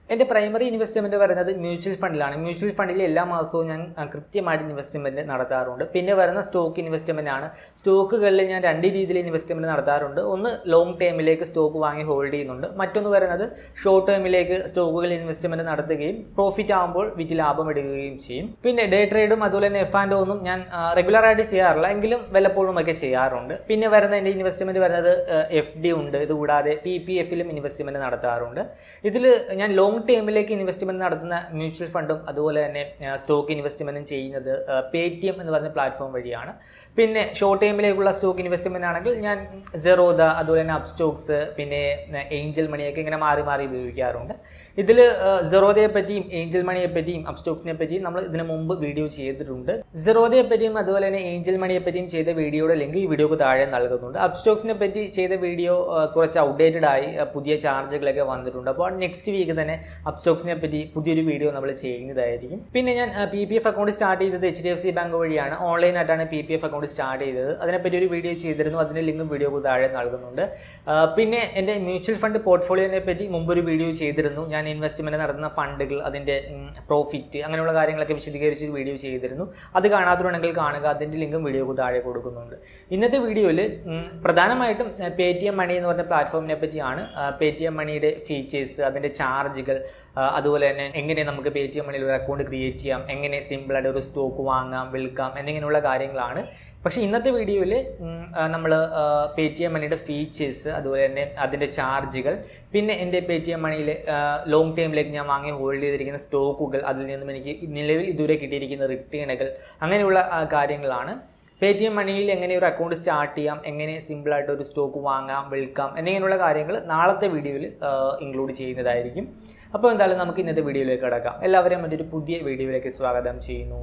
എൻ്റെ primary investment വരുന്നത് mutual ഫണ്ടിലാണ്. മ്യൂച്വൽ ഫണ്ടിൽ എല്ലാ മാസവും ഞാൻ കൃത്യമായിട്ട് ഇൻവെസ്റ്റ്മെൻറ്റ് നടത്താറുണ്ട്. പിന്നെ വരുന്ന സ്റ്റോക്ക് ഇൻവെസ്റ്റ്മെൻ്റ് ആണ്. സ്റ്റോക്കുകളിൽ ഞാൻ രണ്ട് രീതിയിൽ ഇൻവെസ്റ്റ്മെൻറ്റ് നടത്താറുണ്ട്. ഒന്ന് ലോങ് ടേമിലേക്ക് സ്റ്റോക്ക് വാങ്ങി ഹോൾഡ് ചെയ്യുന്നുണ്ട്. മറ്റൊന്ന് വരുന്നത് ഷോർട്ട് ടേമിലേക്ക് സ്റ്റോക്കുകളിൽ ഇൻവെസ്റ്റ്മെൻറ്റ് നടത്തുകയും പ്രോഫിറ്റ് ആകുമ്പോൾ വിറ്റ് ലാഭം എടുക്കുകയും ചെയ്യും. പിന്നെ ഡേ ട്രേഡും അതുപോലെ തന്നെ F&O ഒന്നും ഞാൻ റെഗുലറായിട്ട് ചെയ്യാറില്ല, എങ്കിലും വല്ലപ്പോഴും ഒക്കെ ചെയ്യാറുണ്ട്. പിന്നെ വരുന്ന എൻ്റെ ഇൻവെസ്റ്റ്മെൻറ്റ് വരുന്നത് FD ഉണ്ട്. ഇതുകൂടാതെ PPFലും ഇൻവെസ്റ്റ്മെൻറ്റ് നടത്താറുണ്ട്. ഇതിൽ ഞാൻ ലോങ് ടേമിലേക്ക് ഇൻവെസ്റ്റ്മെൻറ്റ് നടത്തുന്ന മ്യൂച്വൽ ഫണ്ടും അതുപോലെ തന്നെ സ്റ്റോക്ക് ഇൻവെസ്റ്റ്മെൻറ്റും ചെയ്യുന്നത് Paytm എന്ന് പറഞ്ഞ പ്ലാറ്റ്ഫോം വഴിയാണ്. പിന്നെ ഷോർട്ട് ടൈമിലേക്കുള്ള സ്റ്റോക്ക് ഇൻവെസ്റ്റ്മെൻ്റ് ആണെങ്കിൽ ഞാൻ സെറോദ, അതുപോലെ തന്നെ അപ്സ്റ്റോക്സ്, പിന്നെ ഏഞ്ചൽ മണിയൊക്കെ ഇങ്ങനെ മാറി മാറി ഉപയോഗിക്കാറുണ്ട്. ഇതിൽ സെറോദയെ പറ്റിയും ഏഞ്ചൽ മണിയെ പറ്റിയും അപ്സ്റ്റോക്സിനെ പറ്റിയും നമ്മൾ ഇതിനു മുമ്പ് വീഡിയോ ചെയ്തിട്ടുണ്ട്. സെറോദയെ പറ്റിയും അതുപോലെ തന്നെ ഏഞ്ചൽ മണിയെ പറ്റിയും ചെയ്ത വീഡിയോയുടെ ലിങ്ക് ഈ വീഡിയോക്ക് താഴെ നൽകുന്നുണ്ട്. അപ്സ്റ്റോക്സിനെ പറ്റി ചെയ്ത വീഡിയോ കുറച്ച് ഔട്ട്ഡേറ്റഡ് ആയി, പുതിയ ചാർജുകളൊക്കെ വന്നിട്ടുണ്ട്. അപ്പോൾ നെക്സ്റ്റ് വീക്ക് തന്നെ അപ്സ്റ്റോക്സിനെ പറ്റി പുതിയൊരു വീഡിയോ നമ്മൾ ചെയ്യുന്നതായിരിക്കും. പിന്നെ ഞാൻ PPF അക്കൗണ്ട് സ്റ്റാർട്ട് ചെയ്തത് HDFC ബാങ്ക് വഴിയാണ്. ഓൺലൈനായിട്ടാണ് PPF അക്കൗണ്ട് സ്റ്റാർട്ട് ചെയ്തത്. അതിനെപ്പറ്റി ഒരു വീഡിയോ ചെയ്തിരുന്നു, അതിൻ്റെ ലിങ്കും വീഡിയോക്ക് താഴെ നൽകുന്നുണ്ട്. പിന്നെ എൻ്റെ മ്യൂച്വൽ ഫണ്ട് പോർട്ട്ഫോളിയോനെ പറ്റി മുമ്പൊരു വീഡിയോ ചെയ്തിരുന്നു. ഞാൻ ഇൻവെസ്റ്റ്മെൻറ്റ് നടത്തുന്ന ഫണ്ടുകൾ, അതിൻ്റെ പ്രോഫിറ്റ്, അങ്ങനെയുള്ള കാര്യങ്ങളൊക്കെ വിശദീകരിച്ച് വീഡിയോ ചെയ്തിരുന്നു. അത് കാണാത്തവരുണ്ടെങ്കിൽ കാണുക, അതിൻ്റെ ലിങ്കും വീഡിയോക്ക് താഴെ കൊടുക്കുന്നുണ്ട്. ഇന്നത്തെ വീഡിയോയിൽ പ്രധാനമായിട്ടും Paytm മണി എന്ന് പറഞ്ഞ പ്ലാറ്റ്ഫോമിനെ പറ്റിയാണ്. Paytm മണിയുടെ ഫീച്ചേഴ്സ്, അതിൻ്റെ ചാർജുകൾ, അതുപോലെ തന്നെ എങ്ങനെ നമുക്ക് Paytm മണിയിൽ ഒരു അക്കൗണ്ട് ക്രിയേറ്റ് ചെയ്യാം, എങ്ങനെ സിമ്പിളായിട്ട് ഒരു സ്റ്റോക്ക് വാങ്ങാം, വിൽക്കാം എന്നിങ്ങനെയുള്ള കാര്യങ്ങളാണ്. പക്ഷേ ഇന്നത്തെ വീഡിയോയിൽ നമ്മൾ Paytm മണിയുടെ ഫീച്ചേഴ്സ്, അതുപോലെ തന്നെ അതിൻ്റെ ചാർജുകൾ, പിന്നെ എൻ്റെ Paytm മണിയിൽ ലോങ് ടൈമിലേക്ക് ഞാൻ വാങ്ങി ഹോൾഡ് ചെയ്തിരിക്കുന്ന സ്റ്റോക്കുകൾ, അതിൽ നിന്നും എനിക്ക് നിലവിൽ ഇതുവരെ കിട്ടിയിരിക്കുന്ന റിട്ടേണുകൾ, അങ്ങനെയുള്ള കാര്യങ്ങളാണ്. Paytm മണിയിൽ എങ്ങനെ ഒരു അക്കൗണ്ട് സ്റ്റാർട്ട് ചെയ്യാം, എങ്ങനെ സിമ്പിളായിട്ട് ഒരു സ്റ്റോക്ക് വാങ്ങാം, വിൽക്കാം എന്നിങ്ങനെയുള്ള കാര്യങ്ങൾ നാളത്തെ വീഡിയോയിൽ ഇൻക്ലൂഡ് ചെയ്യുന്നതായിരിക്കും. അപ്പോൾ എന്തായാലും നമുക്ക് ഇന്നത്തെ വീഡിയോയിലേക്ക് കിടക്കാം. എല്ലാവരെയും മറ്റൊരു പുതിയ വീഡിയോയിലേക്ക് സ്വാഗതം ചെയ്യുന്നു.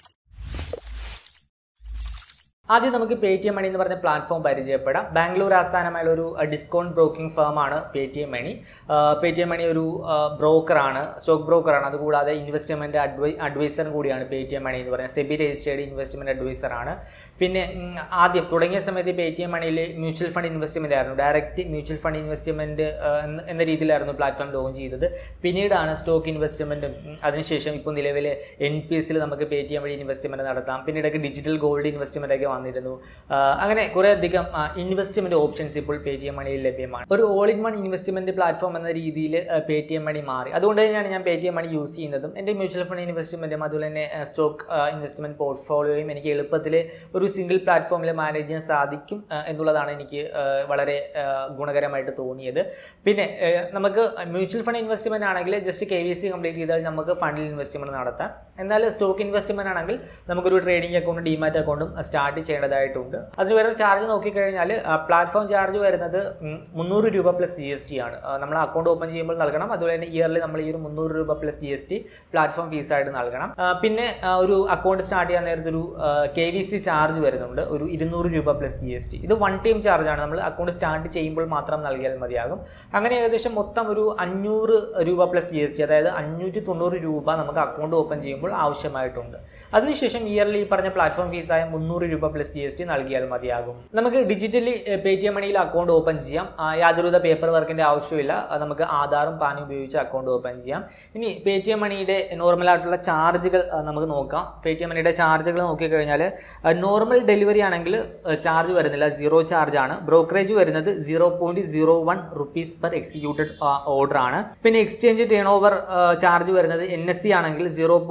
ആദ്യം നമുക്ക് Paytm മണി എന്ന് പറഞ്ഞ പ്ലാറ്റ്ഫോം പരിചയപ്പെടാം. ബാംഗ്ലൂർ ആസ്ഥാനമായുള്ള ഒരു ഡിസ്കൗണ്ട് ബ്രോക്കിംഗ് ഫേമാണ് Paytm മണി. Paytm മണി ഒരു ബ്രോക്കറാണ്, സ്റ്റോക്ക് ബ്രോക്കറാണ്. അതുകൂടാതെ ഇൻവെസ്റ്റ്മെൻറ്റ് അഡ്വൈസറും കൂടിയാണ് Paytm മണി എന്ന് പറയുന്നത്. സെബി രജിസ്റ്റേർഡ് ഇൻവെസ്റ്റ്മെൻറ്റ് അഡ്വൈസറാണ്. പിന്നെ ആദ്യം തുടങ്ങിയ സമയത്ത് Paytm മണിയിൽ മ്യൂച്വൽ ഫണ്ട് ഇൻവെസ്റ്റ്മെൻ്റ് ആയിരുന്നു. ഡയറക്റ്റ് മ്യൂച്വൽ ഫണ്ട് ഇൻവെസ്റ്റ്മെൻറ്റ് എന്ന രീതിയിലായിരുന്നു പ്ലാറ്റ്ഫോം ലോഞ്ച് ചെയ്തത്. പിന്നീടാണ് സ്റ്റോക്ക് ഇൻവെസ്റ്റ്മെൻറ്റും, അതിനുശേഷം ഇപ്പോൾ നിലവിൽ NPSൽ നമുക്ക് Paytm വഴി ഇൻവെസ്റ്റ്മെൻറ്റ് നടത്താം. പിന്നീടൊക്കെ ഡിജിറ്റൽ ഗോൾഡ് ഇൻവെസ്റ്റ്മെൻ്റ് ഒക്കെ വന്നിരുന്നു. അങ്ങനെ കുറേ അധികം ഇൻവെസ്റ്റ്മെന്റ് ഓപ്ഷൻസ് ഇപ്പോൾ Paytm മണിയിൽ ലഭ്യമാണ്. ഒരു all in one investment platform എന്ന രീതിയിൽ Paytm മണി മാറി. അതുകൊണ്ട് തന്നെയാണ് ഞാൻ Paytm മണി യൂസ് ചെയ്യുന്നതും. എൻ്റെ മ്യൂച്വൽ ഫണ്ട് ഇൻവെസ്റ്റ്മെന്റും അതുപോലെ തന്നെ സ്റ്റോക്ക് ഇൻവെസ്റ്റ്മെന്റ് പോർട്ട്ഫോളിയോയും എനിക്ക് എളുപ്പത്തിൽ ഒരു സിംഗിൾ പ്ലാറ്റ്ഫോമിൽ മാനേജ് ചെയ്യാൻ സാധിക്കും എന്നുള്ളതാണ് എനിക്ക് വളരെ ഗുണകരമായിട്ട് തോന്നിയത്. പിന്നെ നമുക്ക് മ്യൂച്വൽ ഫണ്ട് ഇൻവെസ്റ്റ്മെന്റ് ആണെങ്കിൽ ജസ്റ്റ് KYC കംപ്ലീറ്റ് ചെയ്താൽ നമുക്ക് ഫണ്ടിൽ ഇൻവെസ്റ്റ്മെന്റ് നടത്താം. എന്നാൽ സ്റ്റോക്ക് ഇൻവെസ്റ്റ്മെന്റ് ആണെങ്കിൽ നമുക്കൊരു ട്രേഡിംഗ് അക്കൗണ്ടും ഡിമാറ്റ് അക്കൗണ്ടും സ്റ്റാർട്ട് ചെയ്യേണ്ടതായിട്ടുണ്ട്. അതിന് വരുന്ന ചാർജ് നോക്കിക്കഴിഞ്ഞാൽ പ്ലാറ്റ്ഫോം ചാർജ് വരുന്നത് 300 രൂപ പ്ലസ് GST ആണ്. നമ്മൾ അക്കൗണ്ട് ഓപ്പൺ ചെയ്യുമ്പോൾ നൽകണം. അതുപോലെ തന്നെ ഇയർലി നമ്മൾ ഈ ഒരു 300 രൂപ പ്ലസ് GST പ്ലാറ്റ്ഫോം ഫീസായിട്ട് നൽകണം. പിന്നെ ഒരു അക്കൗണ്ട് സ്റ്റാർട്ട് ചെയ്യാൻ നേരത്തെ ഒരു KYC ചാർജ് വരുന്നുണ്ട്, ഒരു 200 രൂപ പ്ലസ് GST. ഇത് വൺ ടൈം ചാർജാണ്, നമ്മൾ അക്കൗണ്ട് സ്റ്റാർട്ട് ചെയ്യുമ്പോൾ മാത്രം നൽകിയാൽ മതിയാകും. അങ്ങനെ ഏകദേശം മൊത്തം ഒരു 500 രൂപ പ്ലസ് GST, അതായത് 590 രൂപ നമുക്ക് അക്കൗണ്ട് ഓപ്പൺ ചെയ്യുമ്പോൾ ആവശ്യമായിട്ടുണ്ട്. അതിനുശേഷം ഇയർലി പറഞ്ഞ പ്ലാറ്റ്ഫോം ഫീസായ 300 രൂപ പ്ലസ് GST നൽകിയാൽ മതിയാകും. നമുക്ക് ഡിജിറ്റലി Paytm മണിയിൽ അക്കൗണ്ട് ഓപ്പൺ ചെയ്യാം. യാതൊരുവിധ പേപ്പർ വർക്കിന്റെ ആവശ്യമില്ല. നമുക്ക് ആധാറും പാനും ഉപയോഗിച്ച് അക്കൗണ്ട് ഓപ്പൺ ചെയ്യാം. ഇനി Paytm മണിയുടെ നോർമലായിട്ടുള്ള ചാർജുകൾ നമുക്ക് നോക്കാം. Paytm മണിയുടെ ചാർജുകൾ നോക്കിക്കഴിഞ്ഞാൽ നോർമൽ ഡെലിവറി ആണെങ്കിൽ ചാർജ് വരുന്നില്ല, 0 ചാർജ് ആണ്. ബ്രോക്കറേജ് വരുന്നത് 0.01 റുപ്പീസ് പെർ എക്സിക്യൂട്ടഡ് ഓർഡർ ആണ്. പിന്നെ എക്സ്ചേഞ്ച് ടേൺ ഓവർ ചാർജ് വരുന്നത് NSE ആണെങ്കിൽ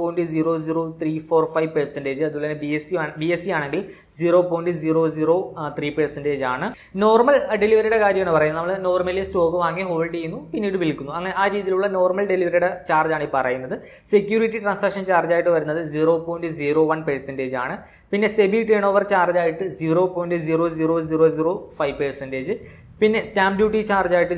0.00345%, അതുപോലെ തന്നെ BSE ആണെങ്കിൽ 0.003% ആണ്. നോർമൽ ഡെലിവറിയുടെ കാര്യമാണ് പറയുന്നത്. നമ്മൾ നോർമലി സ്റ്റോക്ക് വാങ്ങി ഹോൾഡ് ചെയ്യുന്നു, പിന്നീട് വിൽക്കുന്നു. അങ്ങനെ ആ രീതിയിലുള്ള നോർമൽ ഡെലിവറിയുടെ ചാർജാണ് ഈ പറയുന്നത്. സെക്യൂരിറ്റി ട്രാൻസാക്ഷൻ ചാർജായിട്ട് വരുന്നത് 0.01% ആണ്. പിന്നെ സെബി ടേൺ ഓവർ ചാർജായിട്ട് 0.00005%. പിന്നെ സ്റ്റാമ്പ് ഡ്യൂട്ടി ചാർജായിട്ട്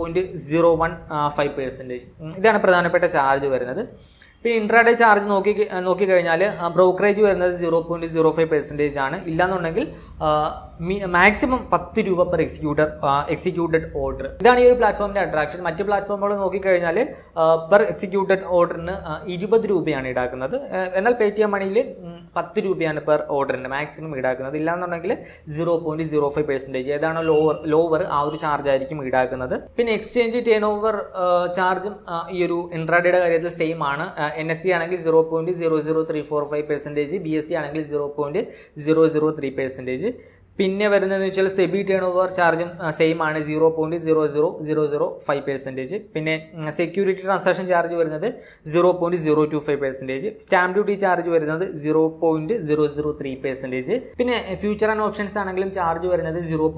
0.015%. ഇതാണ് പ്രധാനപ്പെട്ട ചാർജ് വരുന്നത്. പിന്നെ ഇൻട്രാഡേ ചാർജ് നോക്കിക്കഴിഞ്ഞാൽ ബ്രോക്കറേജ് വരുന്നത് 0.05% ആണ്. ഇല്ലാന്നുണ്ടെങ്കിൽ മാക്സിമം 10 രൂപ പെർ എക്സിക്യൂട്ടഡ് ഓർഡർ. ഇതാണ് ഈ ഒരു പ്ലാറ്റ്ഫോമിൻ്റെ അട്രാക്ഷൻ. മറ്റ് പ്ലാറ്റ്ഫോമുകൾ നോക്കിക്കഴിഞ്ഞാൽ പെർ എക്സിക്യൂട്ടഡ് ഓർഡറിന് 20 രൂപയാണ് ഈടാക്കുന്നത്. എന്നാൽ Paytm മണിയിൽ 10 രൂപയാണ് പെർ ഓർഡറിന് മാക്സിമം ഈടാക്കുന്നത്. ഇല്ലാന്നുണ്ടെങ്കിൽ 0.05% ഏതാണോ ലോവർ ആ ഒരു ചാർജ് ആയിരിക്കും ഈടാക്കുന്നത്. പിന്നെ എക്സ്ചേഞ്ച് ടേൺ ഓവർ ചാർജും ഈ ഒരു ഇൻട്രാഡേയുടെ കാര്യത്തിൽ സെയിം ആണ്. NSE ആണെങ്കിൽ 0.00345%, BSE ആണെങ്കിൽ 0.003%. പിന്നെ വരുന്നതെന്ന് വെച്ചാൽ സെബി ടേൺ ഓവർ ചാർജും സെയിം ആണ്, 0.00005%. പിന്നെ സെക്യൂരിറ്റി ട്രാൻസാക്ഷൻ ചാർജ് വരുന്നത് 0.025%. സ്റ്റാമ്പ് ഡ്യൂട്ടി ചാർജ് വരുന്നത് 0.003%. പിന്നെ ഫ്യൂച്ചർ ആൻഡ് ഓപ്ഷൻസ് ആണെങ്കിലും ചാർജ് വരുന്നത്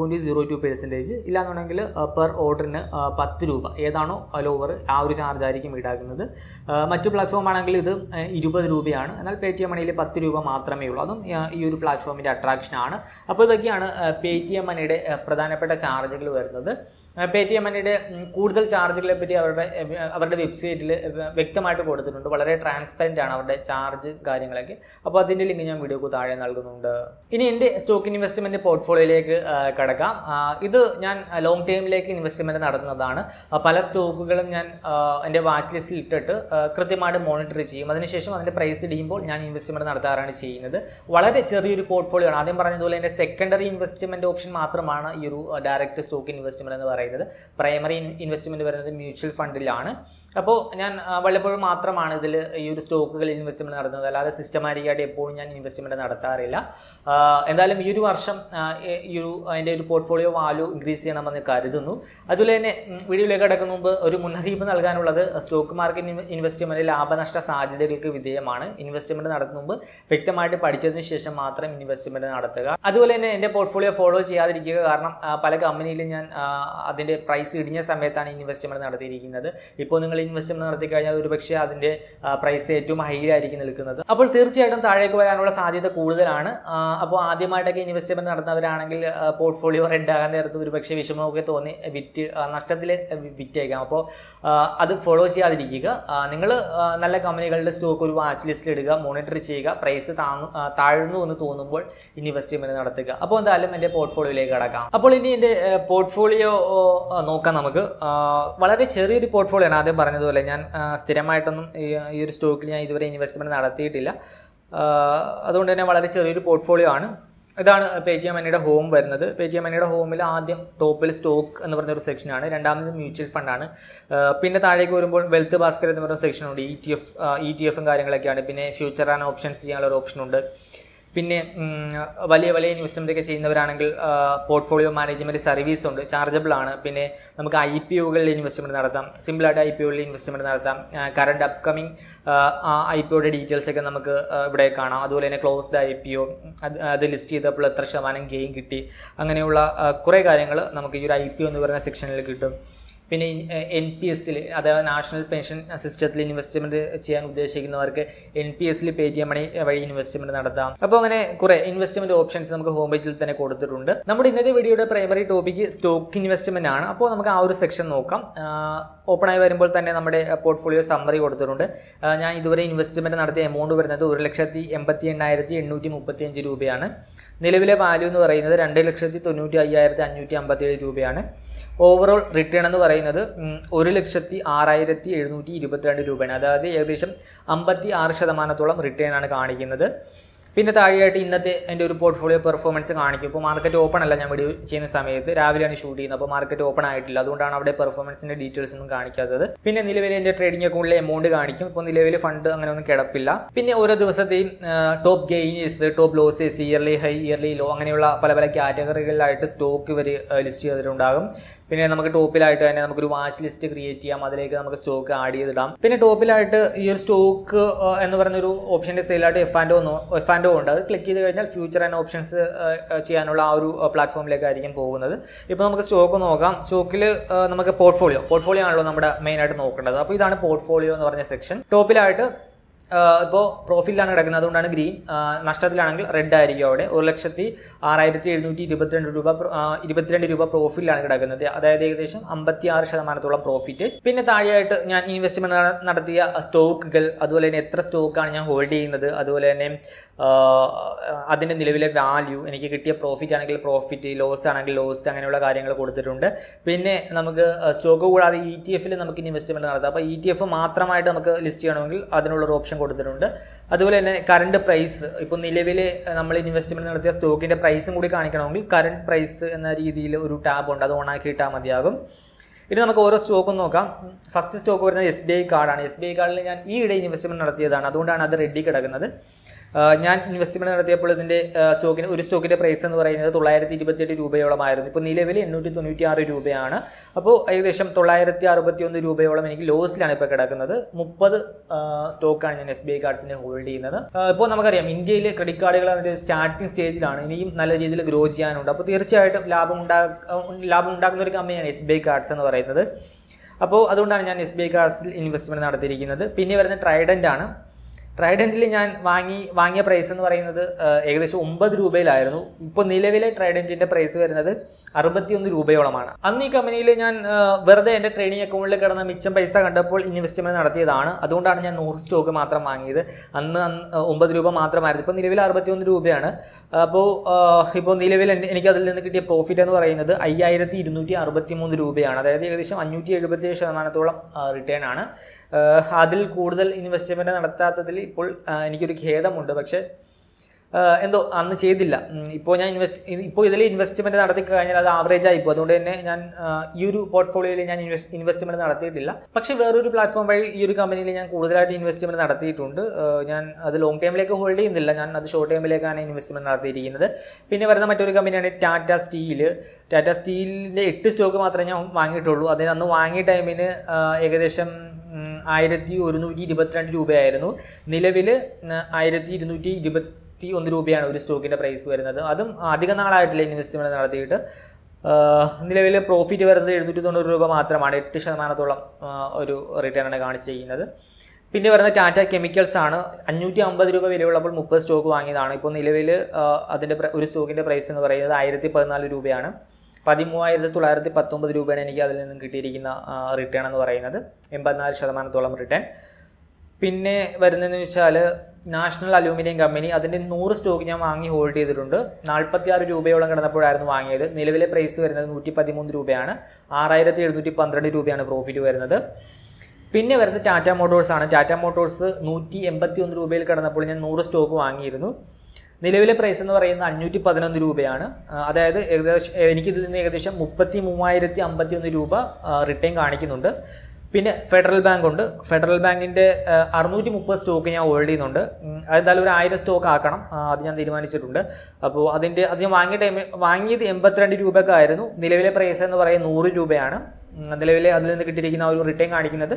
0.02%. ഇല്ലാന്നുണ്ടെങ്കിൽ പെർ ഓർഡറിന് 10 രൂപ ഏതാണോ ലോവർ ആ ഒരു ചാർജ് ആയിരിക്കും ഈടാക്കുന്നത്. മറ്റു പ്ലാറ്റ്ഫോം ആണെങ്കിൽ ഇത് 20 രൂപയാണ്. എന്നാൽ പേടിഎം മണിയിൽ 10 രൂപ മാത്രമേ ഉള്ളൂ. അതും ഈ ഒരു പ്ലാറ്റ്ഫോമിൻ്റെ അട്രാക്ഷനാണ്. അപ്പോൾ ഇതൊക്കെയാണ് പേടിഎം മണിയുടെ പ്രധാനപ്പെട്ട ചാർജുകൾ വരുന്നത്. പേടിഎം മണിയുടെ കൂടുതൽ ചാർജുകളെ പറ്റി അവരുടെ വെബ്സൈറ്റിൽ വ്യക്തമായിട്ട് കൊടുത്തിട്ടുണ്ട്. വളരെ ട്രാൻസ്പെറൻ്റ് ആണ് അവരുടെ ചാർജ് കാര്യങ്ങളൊക്കെ. അപ്പോൾ അതിൻ്റെ ലിങ്ക് ഞാൻ വീഡിയോക്ക് താഴെ നൽകുന്നുണ്ട്. ഇനി എൻ്റെ സ്റ്റോക്ക് ഇൻവെസ്റ്റ്മെൻറ്റ് പോർട്ട്ഫോളിയോയിലേക്ക് കടക്കാം. ഇത് ഞാൻ ലോങ് ടൈമിലേക്ക് ഇൻവെസ്റ്റ്മെൻറ്റ് നടത്തുന്നതാണ്. പല സ്റ്റോക്കുകളും ഞാൻ എൻ്റെ വാച്ച് ലിസ്റ്റിൽ ഇട്ടിട്ട് കൃത്യമായിട്ട് മോണിറ്റർ ചെയ്യും. അതിനുശേഷം അതിൻ്റെ പ്രൈസ് ഇടിയുമ്പോൾ ഞാൻ ഇൻവെസ്റ്റ്മെൻറ്റ് നടത്താറാണ് ചെയ്യുന്നത്. വളരെ ചെറിയൊരു പോർട്ട്ഫോളിയോ ആണ്. ആദ്യം പറഞ്ഞതുപോലെ എൻ്റെ സെക്കൻഡറി ഇൻവെസ്റ്റ്മെൻറ്റ് ഓപ്ഷൻ മാത്രമാണ് ഈ ഒരു ഡയറക്റ്റ് സ്റ്റോക്ക് ഇൻവെസ്റ്റ്മെൻറ്റ് എന്ന് പറയുന്നത്. പ്രൈമറി ഇൻവെസ്റ്റ്മെൻറ്റ് വരുന്നത് മ്യൂച്വൽ ഫണ്ടിലാണ്. അപ്പോൾ ഞാൻ വല്ലപ്പോഴും മാത്രമാണ് ഇതിൽ ഈ ഒരു സ്റ്റോക്കുകൾ ഇൻവെസ്റ്റ്മെൻറ്റ് നടത്തുന്നത്. അല്ലാതെ സിസ്റ്റമാറ്റിക്കായിട്ട് എപ്പോഴും ഞാൻ ഇൻവെസ്റ്റ്മെൻറ്റ് നടത്താറില്ല. എന്തായാലും ഈ ഒരു വർഷം ഈ ഒരു അതിൻ്റെ ഒരു പോർട്ട്ഫോളിയോ വാല്യൂ ഇൻക്രീസ് ചെയ്യണമെന്ന് കരുതുന്നു. അതുപോലെ തന്നെ വീഡിയോയിലേക്ക് കടക്കുന്ന മുമ്പ് ഒരു മുന്നറിയിപ്പ് നൽകാനുള്ളത്, സ്റ്റോക്ക് മാർക്കറ്റ് ഇൻവെസ്റ്റ്മെൻറ്റ് ലാഭനഷ്ട സാധ്യതകൾക്ക് വിധേയമാണ്. ഇൻവെസ്റ്റ്മെൻറ്റ് നടത്തുന്ന മുമ്പ് വ്യക്തമായിട്ട് പഠിച്ചതിന് ശേഷം മാത്രം ഇൻവെസ്റ്റ്മെൻറ്റ് നടത്തുക. അതുപോലെ തന്നെ എൻ്റെ പോർട്ട്ഫോളിയോ ഫോളോ ചെയ്യാതിരിക്കുക. കാരണം പല കമ്പനിയിലും ഞാൻ അതിൻ്റെ പ്രൈസ് ഇടിഞ്ഞ സമയത്താണ് ഇൻവെസ്റ്റ്മെൻറ്റ് നടത്തിയിരിക്കുന്നത്. ഇപ്പോൾ നിങ്ങൾ ഇൻവെസ്റ്റ്മെൻറ്റ് നടത്തി കഴിഞ്ഞാൽ ഒരുപക്ഷെ അതിൻ്റെ പ്രൈസ് ഏറ്റവും ഹൈയിലായിരിക്കും നിൽക്കുന്നത്. അപ്പോൾ തീർച്ചയായിട്ടും താഴേക്ക് വരാനുള്ള സാധ്യത കൂടുതലാണ്. അപ്പോൾ ആദ്യമായിട്ടൊക്കെ ഇൻവെസ്റ്റ്മെൻറ്റ് നടത്തുന്നവരാണെങ്കിൽ പോർട്ട്ഫോളിയോ റെഡ് ആകാൻ നേരത്ത് ഒരുപക്ഷെ വിഷമമൊക്കെ തോന്നി നഷ്ടത്തിൽ വിറ്റേക്കാം. അപ്പോൾ അത് ഫോളോ ചെയ്യാതിരിക്കുക. നിങ്ങൾ നല്ല കമ്പനികളുടെ സ്റ്റോക്ക് ഒരു വാച്ച് ലിസ്റ്റിൽ ഇടുക, മോണിറ്റർ ചെയ്യുക. പ്രൈസ് താഴ്ന്നു എന്ന് തോന്നുമ്പോൾ ഇൻവെസ്റ്റ്മെൻറ്റ് നടത്തുക. അപ്പോൾ എന്തായാലും എൻ്റെ പോർട്ട്ഫോളിയോയിലേക്ക് കടക്കാം. അപ്പോൾ ഇനി എൻ്റെ പോർട്ട്ഫോളിയോ നോക്കാം നമുക്ക്. വളരെ ചെറിയൊരു പോർട്ട്ഫോളിയോ ആണ്. ആദ്യം പറഞ്ഞതുപോലെ ഞാൻ സ്ഥിരമായിട്ടൊന്നും ഈ ഒരു സ്റ്റോക്കിൽ ഞാൻ ഇതുവരെ ഇൻവെസ്റ്റ്മെൻറ്റ് നടത്തിയിട്ടില്ല. അതുകൊണ്ട് തന്നെ വളരെ ചെറിയൊരു പോർട്ട്ഫോളിയോ ആണ്. ഇതാണ് പേടിഎം മണിയുടെ ഹോം വരുന്നത്. പേടിഎം മണിയുടെ ഹോമിൽ ആദ്യം ടോപ്പിൽ സ്റ്റോക്ക് എന്ന് പറഞ്ഞൊരു സെക്ഷനാണ്. രണ്ടാമത് മ്യൂച്വൽ ഫണ്ടാണ്. പിന്നെ താഴേക്ക് വരുമ്പോൾ വെൽത്ത് ബാസ്ക്കറ്റ് എന്ന് പറയുന്ന സെക്ഷനുണ്ട്. ETF കാര്യങ്ങളൊക്കെയാണ്. പിന്നെ ഫ്യൂച്ചർ ആൻഡ് ഓപ്ഷൻസ് ചെയ്യാനുള്ള ഒരു ഓപ്ഷനുണ്ട്. പിന്നെ വലിയ ഇൻവെസ്റ്റ്മെൻ്റ് ഒക്കെ ചെയ്യുന്നവരാണെങ്കിൽ പോർട്ട്ഫോളിയോ മാനേജ്മെൻറ്റ് സർവീസ് ഉണ്ട്, ചാർജബിൾ ആണ്. പിന്നെ നമുക്ക് IPOകളിൽ ഇൻവെസ്റ്റ്മെൻറ്റ് നടത്താം. സിമ്പിളായിട്ട് IPOകളിൽ ഇൻവെസ്റ്റ്മെൻറ്റ് നടത്താം. കറണ്ട് അപ്കമിങ് IPOയുടെ ഡീറ്റെയിൽസ് ഒക്കെ നമുക്ക് ഇവിടെ കാണാം. അതുപോലെ തന്നെ ക്ലോസ്ഡ് IPO, അത് ലിസ്റ്റ് ചെയ്തപ്പോൾ എത്ര ശതമാനം ഗെയിൻ കിട്ടി, അങ്ങനെയുള്ള കുറേ കാര്യങ്ങൾ നമുക്ക് ഈ ഒരു IPO എന്ന് പറയുന്ന സെക്ഷനിൽ കിട്ടും. പിന്നെ NPSൽ, അതായത് നാഷണൽ പെൻഷൻ സിസ്റ്റത്തിൽ ഇൻവെസ്റ്റ്മെൻറ്റ് ചെയ്യാൻ ഉദ്ദേശിക്കുന്നവർക്ക് NPSൽ പേടിഎം മണി വഴി ഇൻവെസ്റ്റ്മെൻറ്റ് നടത്താം. അപ്പോൾ അങ്ങനെ കുറേ ഇൻവെസ്റ്റ്മെൻറ്റ് ഓപ്ഷൻസ് നമുക്ക് ഹോം പേജിൽ തന്നെ കൊടുത്തിട്ടുണ്ട്. നമ്മുടെ ഇന്നത്തെ വീഡിയോയുടെ പ്രൈമറി ടോപ്പിക്ക് സ്റ്റോക്ക് ഇൻവെസ്റ്റ്മെൻറ്റ് ആണ്. അപ്പോൾ നമുക്ക് ആ ഒരു സെക്ഷൻ നോക്കാം. ഓപ്പണായി വരുമ്പോൾ തന്നെ നമ്മുടെ പോർട്ട്ഫോളിയോ സമ്മറി കൊടുത്തിട്ടുണ്ട്. ഞാൻ ഇതുവരെ ഇൻവെസ്റ്റ്മെൻറ്റ് നടത്തിയ എമൗണ്ട് വരുന്നത് 1,88,535 രൂപയാണ്. നിലവിലെ വാല്യൂ എന്ന് പറയുന്നത് 2,95,557 രൂപയാണ്. ഓവറോൾ റിട്ടേൺ എന്ന് പറയുന്നത് 1,06,722 രൂപയാണ്. അതായത് ഏകദേശം 56% റിട്ടേൺ ആണ് കാണിക്കുന്നത്. പിന്നെ താഴെയായിട്ട് ഇന്നത്തെ എൻ്റെ ഒരു പോർട്ട്ഫോളിയോ പെർഫോമൻസ് കാണിക്കും. ഇപ്പോൾ മാർക്കറ്റ് ഓപ്പൺ അല്ല, ഞാൻ വീഡിയോ ചെയ്യുന്ന സമയത്ത് രാവിലെയാണ് ഷൂട്ട് ചെയ്യുന്നത്. അപ്പോൾ മാർക്കറ്റ് ഓപ്പൺ ആയിട്ടില്ല, അതുകൊണ്ടാണ് അവിടെ പെർഫോമൻസിൻ്റെ ഡീറ്റെയിൽസ് ഒന്നും കാണിക്കാത്തത്. പിന്നെ നിലവിലെ എൻ്റെ ട്രേഡിംഗ് അക്കൗണ്ടിലെ എമൗണ്ട് കാണിക്കും. ഇപ്പോൾ നിലവിലെ ഫണ്ട് അങ്ങനെ ഒന്നും കിടപ്പില്ല. പിന്നെ ഓരോ ദിവസത്തെയും top gainers, top losers, yearly high, yearly low, അങ്ങനെയുള്ള പല കാറ്റഗറികളിലായിട്ട് സ്റ്റോക്ക് ഇവർ ലിസ്റ്റ് ചെയ്തിട്ടുണ്ടാകും. പിന്നെ നമുക്ക് ടോപ്പിലായിട്ട് തന്നെ നമുക്കൊരു വാച്ച് ലിസ്റ്റ് ക്രിയേറ്റ് ചെയ്യാം. അതിലേക്ക് നമുക്ക് സ്റ്റോക്ക് ആഡ് ചെയ്തിടാം. പിന്നെ ടോപ്പിലായിട്ട് ഈ ഒരു സ്റ്റോക്ക് എന്ന് പറഞ്ഞൊരു ഓപ്ഷൻ്റെ സെയിലായിട്ട് F&O ഉണ്ട്. അത് ക്ലിക്ക് ചെയ്ത് കഴിഞ്ഞാൽ ഫ്യൂച്ചർ ആൻഡ് ഓപ്ഷൻസ് ചെയ്യാനുള്ള ആ ഒരു പ്ലാറ്റ്ഫോമിലേക്കായിരിക്കും പോകുന്നത്. ഇപ്പോൾ നമുക്ക് സ്റ്റോക്ക് നോക്കാം. സ്റ്റോക്കിൽ നമുക്ക് പോർട്ട്ഫോളിയോ ആണല്ലോ നമ്മുടെ മെയിനായിട്ട് നോക്കേണ്ടത്. അപ്പോൾ ഇതാണ് പോർട്ട്ഫോളിയോ എന്ന് പറഞ്ഞ സെക്ഷൻ. ടോപ്പിലായിട്ട് ഇപ്പോൾ പ്രോഫിറ്റിലാണ് കിടക്കുന്നത്, അതുകൊണ്ടാണ് ഗ്രീൻ. നഷ്ടത്തിലാണെങ്കിൽ റെഡ് ആയിരിക്കും. അവിടെ 1,06,722 രൂപ പ്രോഫിറ്റിലാണ് കിടക്കുന്നത്. അതായത് ഏകദേശം 56% പ്രോഫിറ്റ്. പിന്നെ താഴെയായിട്ട് ഞാൻ ഇൻവെസ്റ്റ്മെൻറ്റ് നടത്തിയ സ്റ്റോക്കുകൾ, അതുപോലെ തന്നെ എത്ര സ്റ്റോക്കാണ് ഞാൻ ഹോൾഡ് ചെയ്യുന്നത്, അതുപോലെ തന്നെ അതിൻ്റെ നിലവിലെ വാല്യൂ, എനിക്ക് കിട്ടിയ പ്രോഫിറ്റ് ആണെങ്കിൽ പ്രോഫിറ്റ്, ലോസ് ആണെങ്കിൽ ലോസ്, അങ്ങനെയുള്ള കാര്യങ്ങൾ കൊടുത്തിട്ടുണ്ട്. പിന്നെ നമുക്ക് സ്റ്റോക്ക് കൂടാതെ ETF നമുക്ക് ഇൻവെസ്റ്റ്മെൻറ്റ് നടത്താം. അപ്പോൾ ETF മാത്രമായിട്ട് നമുക്ക് ലിസ്റ്റ് ചെയ്യണമെങ്കിൽ അതിനുള്ളൊരു ഓപ്ഷൻ കൊടുത്തിട്ടുണ്ട്. അതുപോലെ തന്നെ കറണ്ട് പ്രൈസ്, ഇപ്പോൾ നിലവിൽ നമ്മൾ ഇൻവെസ്റ്റ്മെൻറ്റ് നടത്തിയ സ്റ്റോക്കിൻ്റെ പ്രൈസും കൂടി കാണിക്കണമെങ്കിൽ കറണ്ട് പ്രൈസ് എന്ന രീതിയിൽ ഒരു ടാബ് ഉണ്ട്, അത് ഓണാക്കി ഇട്ടാൽ മതിയാകും. ഇനി നമുക്ക് ഓരോ സ്റ്റോക്കും നോക്കാം. ഫസ്റ്റ് സ്റ്റോക്ക് വരുന്നത് SBI കാർഡാണ്. SBI കാർഡിൽ ഞാൻ ഈയിടെ ഇൻവെസ്റ്റ്മെൻറ്റ് നടത്തിയതാണ്, അതുകൊണ്ടാണ് അത് റെഡി കിടക്കുന്നത്. ഞാൻ ഇൻവെസ്റ്റ്മെൻറ്റ് നടത്തിയപ്പോൾ ഇതിൻ്റെ ഒരു സ്റ്റോക്കിൻ്റെ പ്രൈസ് എന്ന് പറയുന്നത് 928 രൂപയോളമായിരുന്നു. ഇപ്പോൾ നിലവിൽ 896 രൂപയാണ്. അപ്പോൾ ഏകദേശം 961 രൂപയോളം എനിക്ക് ലോസിലാണ് ഇപ്പോൾ കിടക്കുന്നത്. 30 സ്റ്റോക്കാണ് ഞാൻ SBI കാർഡ്സിനെ ഹോൾഡ് ചെയ്യുന്നത്. ഇപ്പോൾ നമുക്കറിയാം ഇന്ത്യയിൽ ക്രെഡിറ്റ് കാർഡുകൾ അതിൻ്റെ സ്റ്റാർട്ടിംഗ് സ്റ്റേജിലാണ്, ഇനിയും നല്ല രീതിയിൽ ഗ്രോ ചെയ്യാനുണ്ട്. അപ്പോൾ തീർച്ചയായിട്ടും ലാഭം ഉണ്ടാക്കുന്ന ഒരു കമ്പനിയാണ് SBI കാർഡ്സ് എന്ന് പറയുന്നത്. അപ്പോൾ അതുകൊണ്ടാണ് ഞാൻ SBI കാർഡ്സിൽ ഇൻവെസ്റ്റ്മെൻറ്റ് നടത്തിയിരിക്കുന്നത്. പിന്നെ വരുന്ന ട്രൈഡൻ്റ് ആണ്. ട്രൈഡൻറ്റിൽ ഞാൻ വാങ്ങിയ പ്രൈസ് എന്ന് പറയുന്നത് ഏകദേശം 9 രൂപയിലായിരുന്നു. ഇപ്പോൾ നിലവിലെ ട്രൈഡൻറ്റിൻ്റെ പ്രൈസ് വരുന്നത് 61 രൂപയോളമാണ്. അന്ന് ഈ കമ്പനിയിൽ ഞാൻ വെറുതെ എൻ്റെ ട്രേഡിംഗ് അക്കൗണ്ടിൽ കിടന്ന മിച്ചം പൈസ കണ്ടപ്പോൾ ഇൻവെസ്റ്റ്മെൻറ്റ് നടത്തിയതാണ്. അതുകൊണ്ടാണ് ഞാൻ 100 സ്റ്റോക്ക് മാത്രം വാങ്ങിയത്. അന്ന് 9 രൂപ മാത്രമായിരുന്നു. ഇപ്പോൾ നിലവിൽ 61 രൂപയാണ്. ഇപ്പോൾ നിലവിൽ എനിക്ക് അതിൽ നിന്ന് കിട്ടിയ പ്രോഫിറ്റ് എന്ന് പറയുന്നത് 5263 രൂപയാണ്. അതായത് ഏകദേശം 577% റിട്ടേൺ ആണ്. അതിൽ കൂടുതൽ ഇൻവെസ്റ്റ്മെൻറ്റ് നടത്താത്തതിൽ ഇപ്പോൾ എനിക്കൊരു ഖേദമുണ്ട്. പക്ഷേ എന്തോ അന്ന് ചെയ്തില്ല. ഇപ്പോൾ ഇതിൽ ഇൻവെസ്റ്റ്മെൻറ്റ് നടത്തി കഴിഞ്ഞാൽ അത് ആവറേജ് ആയിപ്പോൾ. അതുകൊണ്ട് തന്നെ ഞാൻ ഈ ഒരു പോർട്ട്ഫോളിയോയിൽ ഞാൻ ഇൻവെസ്റ്റ്മെൻറ്റ് നടത്തിയിട്ടില്ല. പക്ഷേ വേറൊരു പ്ലാറ്റ്ഫോം വഴി ഈ ഒരു കമ്പനിയിൽ ഞാൻ കൂടുതലായിട്ട് ഇൻവെസ്റ്റ്മെൻറ്റ് നടത്തിയിട്ടുണ്ട്. ഞാൻ അത് ലോങ് ടൈമിലേക്ക് ഹോൾഡ് ചെയ്യുന്നില്ല, ഞാൻ അത് ഷോർട്ട് ടൈമിലേക്കാണ് ഇൻവെസ്റ്റ്മെൻറ്റ് നടത്തിയിരിക്കുന്നത്. പിന്നെ വരുന്ന മറ്റൊരു കമ്പനിയാണ് ടാറ്റ സ്റ്റീൽ. ടാറ്റ സ്റ്റീലിൻ്റെ 8 സ്റ്റോക്ക് മാത്രമേ ഞാൻ വാങ്ങിയിട്ടുള്ളൂ. അതിന് അന്ന് വാങ്ങിയ ടൈമിന് ഏകദേശം 1122 രൂപയായിരുന്നു. നിലവിൽ 1221 രൂപയാണ് ഒരു സ്റ്റോക്കിൻ്റെ പ്രൈസ് വരുന്നത്. അതും അധിക നാളായിട്ടില്ല ഇൻവെസ്റ്റ്മെൻറ്റ് നടത്തിയിട്ട്. നിലവിൽ പ്രോഫിറ്റ് വരുന്നത് 790 രൂപ മാത്രമാണ്. 8% ഒരു റിട്ടേൺ ആണ് കാണിച്ചിരിക്കുന്നത്. പിന്നെ വരുന്ന ടാറ്റ കെമിക്കൽസ് ആണ്. 550 രൂപ വിലയുള്ളപ്പോൾ 30 സ്റ്റോക്ക് വാങ്ങിയതാണ്. ഇപ്പോൾ നിലവിൽ അതിൻ്റെ ഒരു സ്റ്റോക്കിൻ്റെ പ്രൈസ് എന്ന് പറയുന്നത് 1014 രൂപയാണ്. 13,919 രൂപയാണ് എനിക്ക് അതിൽ നിന്നും കിട്ടിയിരിക്കുന്ന റിട്ടേൺ എന്ന് പറയുന്നത്. 84% റിട്ടേൺ. പിന്നെ വരുന്നതെന്ന് വെച്ചാൽ നാഷണൽ അലൂമിനിയം കമ്പനി. അതിൻ്റെ 100 സ്റ്റോക്ക് ഞാൻ വാങ്ങി ഹോൾഡ് ചെയ്തിട്ടുണ്ട്. 46 രൂപയോളം കിടന്നപ്പോഴായിരുന്നു വാങ്ങിയത്. നിലവിലെ പ്രൈസ് വരുന്നത് 113 രൂപയാണ്. 6712 രൂപയാണ് പ്രോഫിറ്റ് വരുന്നത്. പിന്നെ വരുന്നത് ടാറ്റ മോട്ടോഴ്സ് ആണ്. ടാറ്റ മോട്ടോഴ്സ് 181 രൂപയിൽ കിടന്നപ്പോൾ ഞാൻ 100 സ്റ്റോക്ക് വാങ്ങിയിരുന്നു. നിലവിലെ പ്രൈസ് എന്ന് പറയുന്നത് 511 രൂപയാണ്. അതായത് എനിക്കിതിൽ നിന്ന് ഏകദേശം 33,051 രൂപ റിട്ടേൺ കാണിക്കുന്നുണ്ട്. പിന്നെ ഫെഡറൽ ബാങ്ക് ഉണ്ട്. ഫെഡറൽ ബാങ്കിൻ്റെ 630 സ്റ്റോക്ക് ഞാൻ ഹോൾഡ് ചെയ്യുന്നുണ്ട്. അതെന്തായാലും ഒരു 1000 സ്റ്റോക്ക് ആക്കണം, അത് ഞാൻ തീരുമാനിച്ചിട്ടുണ്ട്. അപ്പോൾ അത് ഞാൻ വാങ്ങിയത് 82 രൂപക്കായിരുന്നു. നിലവിലെ പ്രൈസ് എന്ന് പറയുന്നത് 100 രൂപയാണ്. നിലവിലെ അതിൽ നിന്ന് കിട്ടിയിരിക്കുന്ന ഒരു റിട്ടേൺ കാണിക്കുന്നത്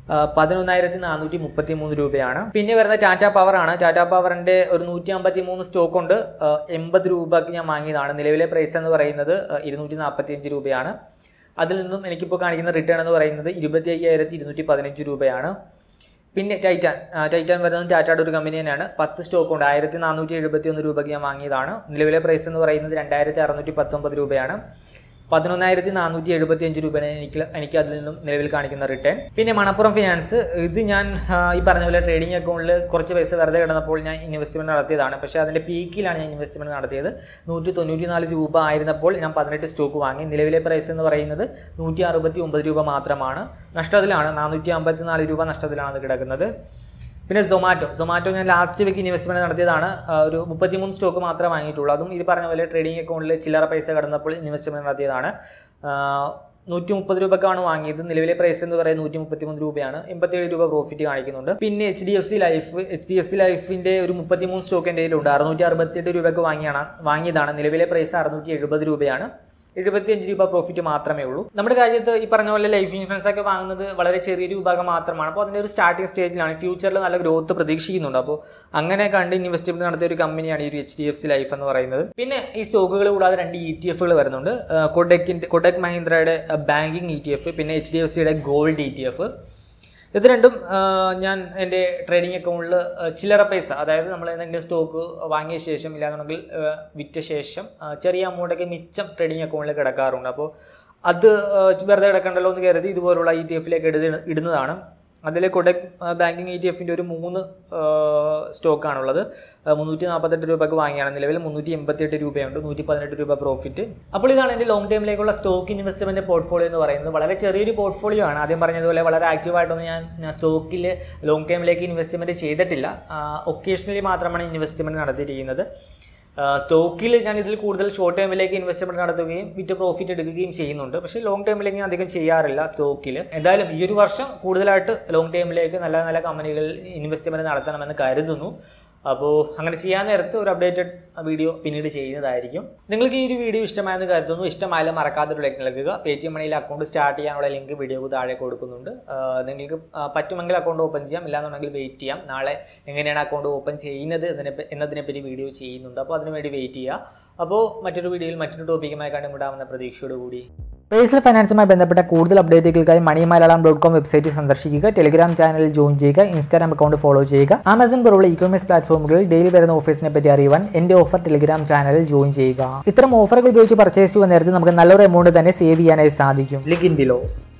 11,433 രൂപയാണ്. പിന്നെ വരുന്ന ടാറ്റ പവർ ആണ്. ടാറ്റ പവറിൻ്റെ ഒരു 153 സ്റ്റോക്ക് ഉണ്ട്. 80 രൂപയ്ക്ക് ഞാൻ വാങ്ങിയതാണ്. നിലവിലെ പ്രൈസ് എന്ന് പറയുന്നത് 245 രൂപയാണ്. അതിൽ നിന്നും എനിക്കിപ്പോൾ കാണിക്കുന്ന റിട്ടേൺ എന്ന് പറയുന്നത് 25,215 രൂപയാണ്. പിന്നെ ടൈറ്റാൻ വരുന്നത് ടാറ്റയുടെ ഒരു കമ്പനി തന്നെയാണ്. 10 സ്റ്റോക്ക് ഉണ്ട്. 1471 രൂപയ്ക്ക് ഞാൻ വാങ്ങിയതാണ്. നിലവിലെ പ്രൈസ് എന്ന് പറയുന്നത് 2,619 രൂപയാണ്. 11,475 രൂപയാണ് എനിക്ക് അതിൽ നിന്നും നിലവിൽ കാണിക്കുന്ന റിട്ടേൺ. പിന്നെ മണപ്പുറം ഫിനാൻസ്. ഇത് ഞാൻ ഈ പറഞ്ഞ പോലെ ട്രേഡിംഗ് അക്കൗണ്ടിൽ കുറച്ച് പൈസ വെറുതെ കിടന്നപ്പോൾ ഞാൻ ഇൻവെസ്റ്റ്മെൻറ്റ് നടത്തിയതാണ്. പക്ഷേ അതിൻ്റെ പീക്കിലാണ് ഞാൻ ഇൻവെസ്റ്റ്മെൻറ്റ് നടത്തിയത്. 194 രൂപ ആയിരുന്നപ്പോൾ ഞാൻ 18 സ്റ്റോക്ക് വാങ്ങി. നിലവിലെ പ്രൈസ് എന്ന് പറയുന്നത് 169 രൂപ മാത്രമാണ്. നഷ്ടത്തിലാണ്, 454 രൂപ നഷ്ടത്തിലാണ് അത് കിടക്കുന്നത്. പിന്നെ സൊമാറ്റോ ഞാൻ ലാസ്റ്റ് വീക്ക് ഇൻവെസ്റ്റ്മെൻറ്റ് നടത്തിയതാണ്. ഒരു 33 സ്റ്റോക്ക് മാത്രമേ വാങ്ങിയിട്ടുള്ളൂ. അതും ഇത് പറഞ്ഞ പോലെ ട്രേഡിംഗ് അക്കൗണ്ടിൽ ചില്ലറ പൈസ കിടന്നപ്പോൾ ഇൻവെസ്റ്റ്മെൻറ്റ് നടത്തിയതാണ്. 130 രൂപക്കാണ് വാങ്ങിയത്. നിലവിലെ പ്രൈസ് എന്ന് പറയുന്നത് 133 രൂപയാണ്. 87 രൂപ പ്രോഫിറ്റ് കാണിക്കുന്നുണ്ട്. പിന്നെ HDFC ലൈഫിൻ്റെ ഒരു 33 സ്റ്റോക്ക് എൻ്റെ കയ്യിലുണ്ട്. 668 രൂപയ്ക്ക് വാങ്ങിയതാണ്. നിലവിലെ പ്രൈസ് 670 രൂപയാണ്. 75 രൂപ പ്രോഫിറ്റ് മാത്രമേ ഉള്ളൂ. നമ്മുടെ രാജ്യത്ത് ഈ പറഞ്ഞ പോലെ ലൈഫ് ഇൻഷുറൻസ് ഒക്കെ വാങ്ങുന്നത് വളരെ ചെറിയൊരു വിഭാഗം മാത്രമാണ്. അപ്പോൾ അതിൻ്റെ ഒരു സ്റ്റാർട്ടിംഗ് സ്റ്റേജിലാണ്. ഫ്യൂച്ചറിൽ നല്ല ഗ്രോത്ത് പ്രതീക്ഷിക്കുന്നുണ്ട്. അപ്പോൾ അങ്ങനെ കണ്ട് ഇൻവെസ്റ്റ്മെൻറ്റ് നടത്തിയ ഒരു കമ്പനിയാണ് ഈ ഒരു HDFC ലൈഫ് എന്ന് പറയുന്നത്. പിന്നെ ഈ സ്റ്റോക്കുകൾ കൂടാതെ 2 ETFകൾ വരുന്നുണ്ട്. കൊടക് മഹീന്ദ്രയുടെ ബാങ്കിങ് ETF, പിന്നെ HDFCയുടെ ഗോൾഡ് ETF. ഇത് രണ്ടും ഞാൻ എൻ്റെ ട്രേഡിംഗ് അക്കൗണ്ടിൽ ചില്ലറ പൈസ, അതായത് നമ്മൾ എന്തെങ്കിലും സ്റ്റോക്ക് വാങ്ങിയ ശേഷം ഇല്ലാന്നുണ്ടെങ്കിൽ വിറ്റ ശേഷം ചെറിയ എമൗണ്ടൊക്കെ മിച്ചം ട്രേഡിംഗ് അക്കൗണ്ടിൽ കിടക്കാറുണ്ട്. അപ്പോൾ അത് വെറുതെ കിടക്കണ്ടല്ലോ എന്ന് കരുതി ഇതുപോലുള്ള ETF-ലേക്ക് ഇടുന്നതാണ്. അതിൽ കൊടക് ബാങ്കിങ് ETF-ൻ്റെ ഒരു 3 സ്റ്റോക്കാണുള്ളത്. 348 രൂപയ്ക്ക് വാങ്ങിയാണ്. നിലവിൽ 388 രൂപയുണ്ട്, 118 രൂപ പ്രോഫിറ്റ്. അപ്പോൾ ഇതാണ് എൻ്റെ ലോങ് ടൈമിലേക്കുള്ള സ്റ്റോക്ക് ഇൻവെസ്റ്റ്മെൻറ്റ് പോർട്ട്ഫോളിയോ എന്ന് പറയുന്നത്. വളരെ ചെറിയൊരു പോർട്ട്ഫോളിയോ ആണ്. ആദ്യം പറഞ്ഞതുപോലെ വളരെ ആക്റ്റീവായിട്ടൊന്നും ഞാൻ സ്റ്റോക്കിൽ ലോങ് ടൈമിലേക്ക് ഇൻവെസ്റ്റ്മെൻറ്റ് ചെയ്തിട്ടില്ല. ഒക്കേഷണലി മാത്രമാണ് ഇൻവെസ്റ്റ്മെൻറ്റ് നടത്തിയിരിക്കുന്നത്. സ്റ്റോക്കിൽ ഞാൻ ഇതിൽ കൂടുതൽ ഷോർട്ട് ടൈമിലേക്ക് ഇൻവെസ്റ്റ്മെൻറ്റ് നടത്തുകയും വിറ്റ് പ്രോഫിറ്റ് എടുക്കുകയും ചെയ്യുന്നുണ്ട്. പക്ഷേ ലോങ് ടൈമിലേക്ക് ഞാൻ അധികം ചെയ്യാറില്ല സ്റ്റോക്കിൽ. എന്തായാലും ഈ ഒരു വർഷം കൂടുതലായിട്ട് ലോങ് ടൈമിലേക്ക് നല്ല നല്ല കമ്പനികളിൽ ഇൻവെസ്റ്റ്മെൻറ്റ് നടത്തണമെന്ന് കരുതുന്നു. അപ്പോൾ അങ്ങനെ ചെയ്യാൻ നേരത്ത് ഒരു അപ്ഡേറ്റഡ് വീഡിയോ പിന്നീട് ചെയ്യുന്നതായിരിക്കും. നിങ്ങൾക്ക് ഈ ഒരു വീഡിയോ ഇഷ്ടമായെന്ന് കരുതുന്നു. ഇഷ്ടമായാലും മറക്കാതെ ഒരു ലൈക്ക് നൽകുക. Paytm Moneyയിൽ അക്കൗണ്ട് സ്റ്റാർട്ട് ചെയ്യാനുള്ള ലിങ്ക് വീഡിയോക്ക് താഴെ കൊടുക്കുന്നുണ്ട്. നിങ്ങൾക്ക് പറ്റുമെങ്കിൽ അക്കൗണ്ട് ഓപ്പൺ ചെയ്യാം, ഇല്ലാന്നുണ്ടെങ്കിൽ വെയിറ്റ് ചെയ്യാം. നാളെ എങ്ങനെയാണ് അക്കൗണ്ട് ഓപ്പൺ ചെയ്യുന്നത് എന്നതിനെപ്പറ്റി വീഡിയോ ചെയ്യുന്നുണ്ട്. അപ്പോൾ അതിനുവേണ്ടി വെയിറ്റ് ചെയ്യുക. അപ്പോൾ മറ്റൊരു വീഡിയോയിൽ മറ്റൊരു ടോപ്പിക്കുമായി കണ്ടുമുട്ടാവുന്ന പ്രതീക്ഷയോടുകൂടി പേഴ്സണൽ ഫൈനാൻസുമായി ബന്ധപ്പെട്ട കൂടുതൽ അപ്ഡേറ്റുകൾക്കായി moneymalayalam.com വെബ്സൈറ്റ് സന്ദർശിക്കുക. ടെലിഗ്രാം ചാനൽ ജോയിൻ ചെയ്യുക. ഇൻസ്റ്റാഗ്രാം അക്കൗണ്ട് ഫോളോ ചെയ്യുക. ആമസോൺ പോലുള്ള ഇ-കൊമേഴ്സ് പ്ലാറ്റ്ഫോമുകളിൽ ഡെയിലി വരുന്ന ഓഫേഴ്സിനെ പറ്റി അറിയുവാൻ എൻ്റെ ഓഫർ ടെലിഗ്രാം ചാനലിൽ ജോയിൻ ചെയ്യുക. ഇത്തരം ഓഫറുകൾ ഉപയോഗിച്ച് പർച്ചേസ് ചെയ്യുന്ന നേരത്തെ നമുക്ക് നല്ലൊരു എമൗണ്ട് തന്നെ സേവ് ചെയ്യാനായി സാധിക്കും. Link in below.